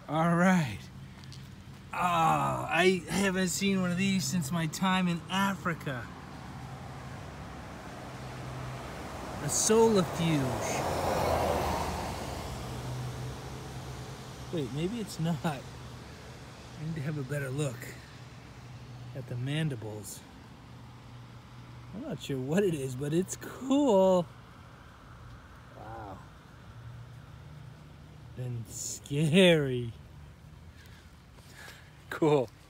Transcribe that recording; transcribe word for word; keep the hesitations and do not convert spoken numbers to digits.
All right. Ah, oh, I haven't seen one of these since my time in Africa. A solifuge. Wait, maybe it's not. I need to have a better look at the mandibles. I'm not sure what it is, but it's cool. Wow. And scary. Cool.